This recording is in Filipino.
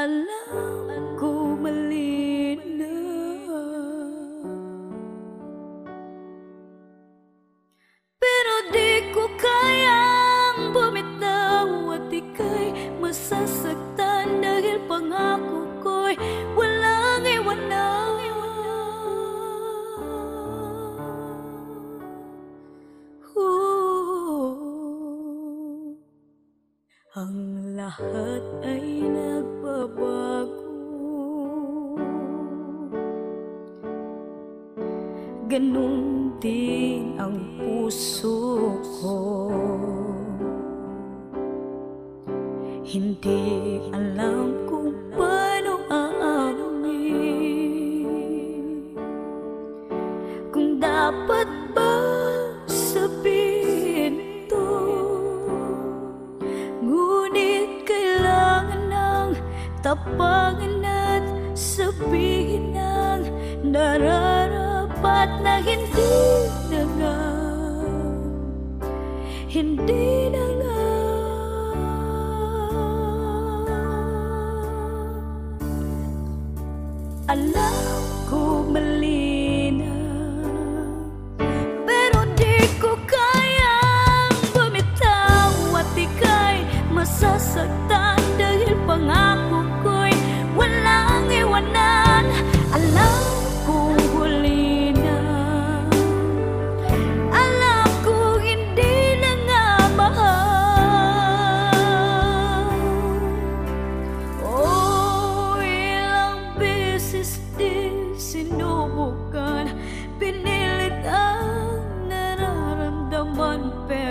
Alam ko malinaw, pero di ko kayang bumitaw at ika'y masasaktan dahil pangako ko'y walang iwanan. Ang lahat ay nagbabago, ganun din ang puso ko. Hindi alam kung paano aamin, kung dapat ba sabihin to. Ngunit kailangan ng tapangan at sabihin ang nararapat na hindi na nga, hindi na nga. Alam ko malinaw, pero di ko kayang bumitaw at ika'y masasaktan dahil pangako ko'y walang iwanan. Alam kong huli na, alam kong hindi na nga mahal. Oh, ilang beses din sinubukan, pinilit ang nararamdaman, pero